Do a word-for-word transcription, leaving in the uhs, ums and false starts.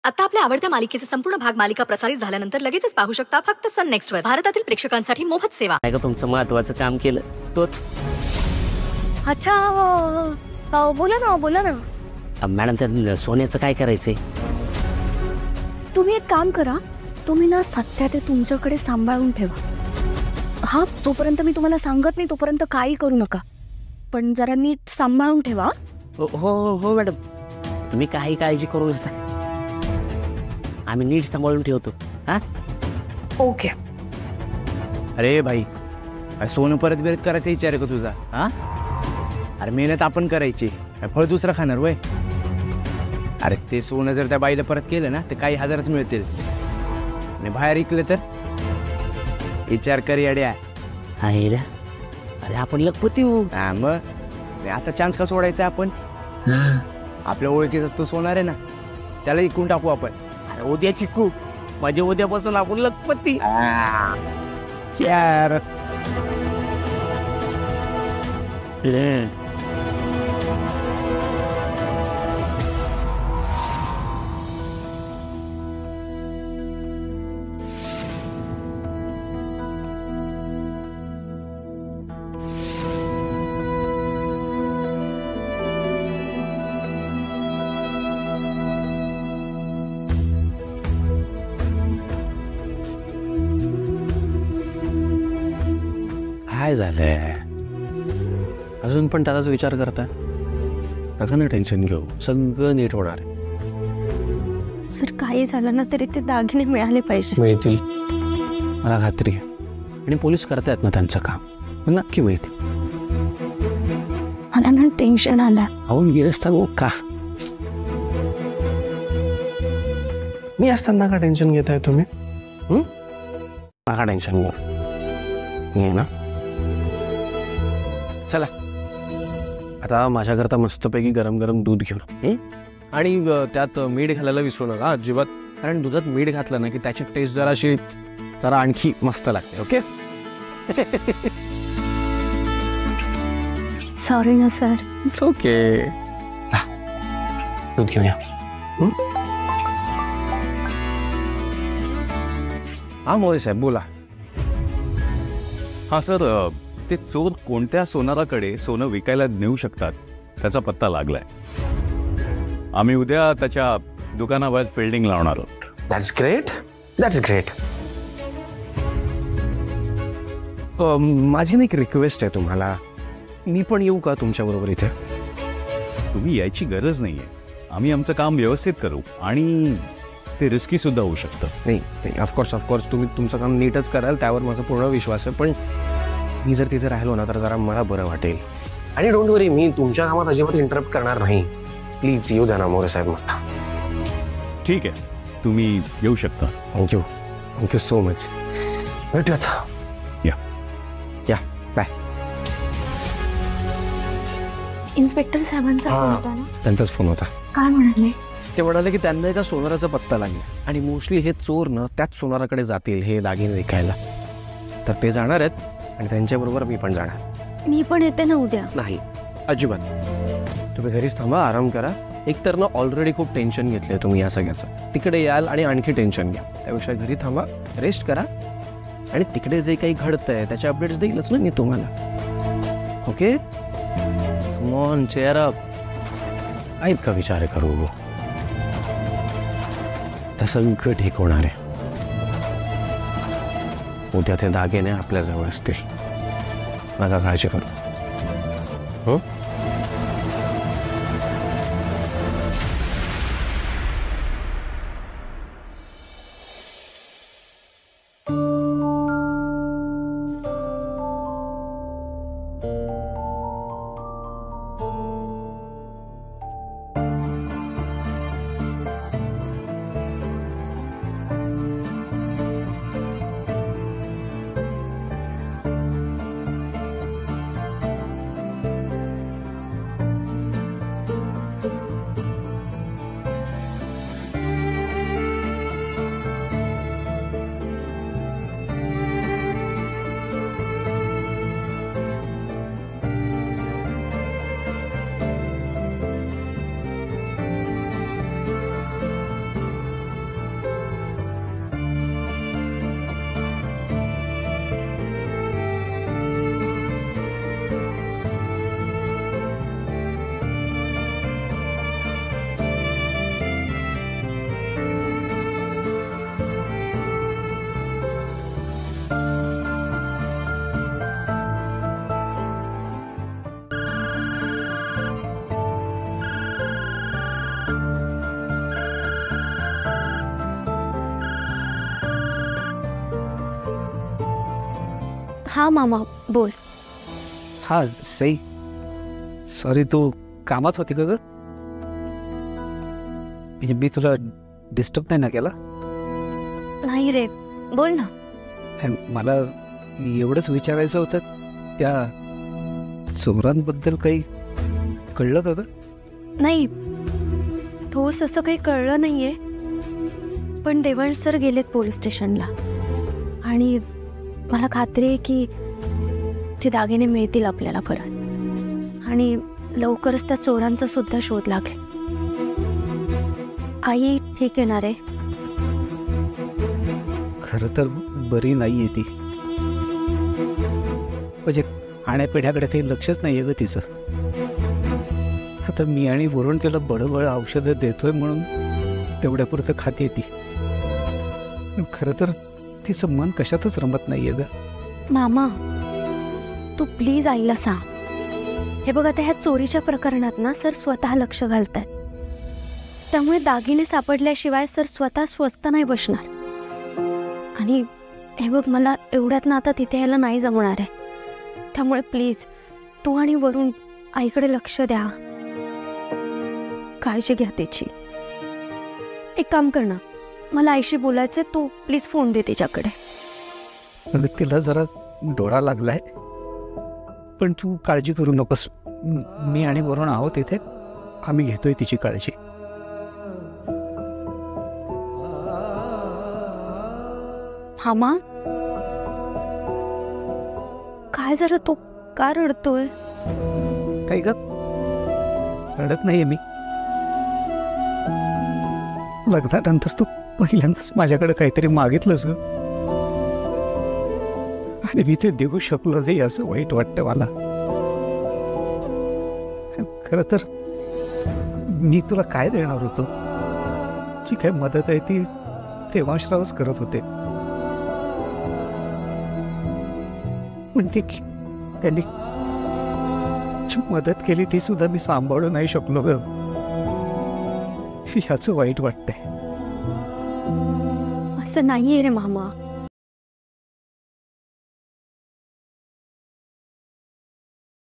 आता आपल्या आवडत्या मालिकेचे संपूर्ण भाग मालिका प्रसारित झाल्यानंतर लगेचच पाहू शकता फक्त सन नेक्स्ट वर. भारतातील प्रेक्षकांसाठी मोफत सेवा. काय का तुमचं महत्वाचं काम केलं तोच. अच्छा बोला ना बोला ना. मॅडम त्या सोन्याचं काय करायचंय? तुम्ही एक काम करा, तुम्ही ना सध्या ते तुमच्याकडे सांभाळून ठेवा. हा, जोपर्यंत मी तुम्हाला सांगत नाही तोपर्यंत काही करू नका, पण जरा नीट सांभाळून ठेवा. हो हो हो मॅडम, तुम्ही काही काळजी करू नका, आम्ही नीट सांभाळून ठेवतो. हा ओके. अरे भाई, सोनं परत बिरत करायचा विचार आहे का तुझा? हा, अरे मेहनत आपण करायची, फळ दुसरं खाणार वय. अरे ते सोनं जर त्या बाईला परत केलं ना तर काही हजारच मिळतील, आणि बाहेर इकले तर विचार कर येड्या. अरे आपण लखपती हो. हा मग असा चान्स का सोडायचा आपण? आपल्या ओळखीचा तो सोनार आहे ना, त्याला इकून टाकू आपण. अरे उद्या चिकू, माझ्या उद्यापासून आपण लखपती. यार काय झालंय? अजून पण त्याचाच विचार करताय? नका ना टेन्शन घेऊ, सगळं नीट होणार. सर काही झालं ना तरी ते दागिने मिळाले पाहिजे. मिळतील, मला खात्री आहे. आणि पोलीस करतायत ना त्यांचं काम, मग नक्की मिळतील. मला ना टेन्शन आलं. अहो गिरस्ता गो का मी असताना का टेन्शन घेताय तुम्ही? नका टेन्शन घेऊ मी ना. चला आता माझ्याकरता मस्तपैकी गरम गरम दूध घेऊन, आणि त्यात मीठ घालायला विसरू नका अजिबात, कारण दुधात मीठ घातलं ना की त्याची टेस्ट जरा अशी जरा आणखी मस्त लागते. ओके. सॉरी ना सर. It's okay. दूध घेऊया. हा मोरे साहेब बोला. हा सर, ते चोर कोणत्या सोनाराकडे सोनं विकायला नेऊ शकतात त्याचा पत्ता लागलाय. आम्ही उद्या त्याच्या दुकानावर फिल्डिंग लावणार आहोत. That's great, that's great. माझी एक रिक्वेस्ट आहे तुम्हाला, मी पण येऊ का तुमच्याबरोबर इथे? तुम्ही यायची गरज नाहीये, आम्ही आमचं काम व्यवस्थित करू आणि ते रिस्की सुद्धा होऊ शकतं. नाही नाही, ऑफकोर्स ऑफकोर्स तुम्ही तुमचं काम नीटच कराल, त्यावर माझा पूर्ण विश्वास आहे. पण मी जर तिथे राहिलो ना तर जरा मला बरं वाटेल. आणि डोंट वरी, मी तुमच्या कामात अजिबात इंटरप्ट करणार नाही. प्लीज येऊ द्या ना मोरे साहेब मला. ठीक आहे, तुम्ही येऊ शकता. Thank you, thank you so much. भेटूयात. या या, बाय. इन्स्पेक्टर साहेबांचा फोन होता ना? त्यांचाच फोन होता. काय म्हणाले? ते म्हणाले की त्यांना एका सोनाराचा पत्ता लागला आणि मोस्टली हे चोर ना त्याच सोनाराकडे जातील हे दागिने विकायला. तर ते जाणार आहेत आणि त्यांच्याबरोबर मी पण जाणार. मी पण येते ना उद्या. नाही अजिबात, तुम्ही घरीच थांबा, आराम करा. एकतर ना ऑलरेडी खूप टेन्शन घेतलंय तुम्ही या सगळ्याचं, तिकडे याल आणि आणखी टेन्शन घ्या. त्यापेक्षा घरी थांबा, रेस्ट करा, आणि तिकडे जे काही घडतंय त्याचे अपडेट्स देईलच ना मी तुम्हाला. Okay, come on, cheer up. काय इतका विचार करू, तर सगळं ठीक होणार आहे. उद्या ते दागिने आपल्या जवळ असतील, नका काळजी करू. हो, हा मामा बोल. हा सई, सॉरी तू कामात होती का ग? म्हणजे मी तुला डिस्टर्ब नाही ना केला? नाही रे, बोल ना. मला एवढंच विचारायचं होतं, त्या चोरांबद्दल काही कळलं का ग? नाही, ठोस असं काही कळलं नाहीये, पण देवांश सर गेलेत पोलीस स्टेशनला आणि मला खात्री आहे की ते दागिने मिळतील आपल्याला परत आणि लवकरच त्या चोरांचा सुद्धा शोध लागेल. आई ठीक येणार आहे? खरं तर बरी नाहीये ती, म्हणजे खाण्यापिण्याकडे काही लक्षच नाहीये ग तिचं. आता मी आणि वरुण तिला बळबळ औषधं देतोय म्हणून तेवढ्यापुरतं खाते ती. खरं तर तिचं मन कशातच रमत नाहीये ग. मामा तू प्लीज आईला सांग. हे बघ, आता ह्या चोरीच्या प्रकरणात ना सर स्वतः लक्ष घालतायत, त्यामुळे दागिने सापडल्याशिवाय सर स्वतः स्वस्त नाही बसणार. आणि हे बघ, मला एवढ्यात ना आता तिथे यायला नाही जमणार आहे, त्यामुळे प्लीज तू आणि वरुण आईकडे लक्ष द्या, काळजी घ्या त्याची. एक काम कर ना, मला आईशी बोलायचं, तू प्लीज फोन दे तिच्याकडे. अगं तिला जरा डोळा लागलाय, पण तू काळजी करू नकोस. मी आणि वरुण आहोत इथे, आम्ही घेतोय तिची काळजी. मामा काय जरा तो का रडतोय? काही ग, रडत नाहीये मी. लग्नानंतर तू पहिल्यांदाच माझ्याकडे काहीतरी मागितलंस ग, आणि मी ते देऊ शकलो नाही असं वाईट वाटतं मला. खरं तर मी तुला काय देणार होतो? जी काय मदत आहे ती देवांशरावच करत होते, पण ती त्यांनी जी मदत केली ती सुद्धा मी सांभाळू नाही शकलो ग. ह्याचं वाईट वाटतंय. असं नाहीये रे मामा,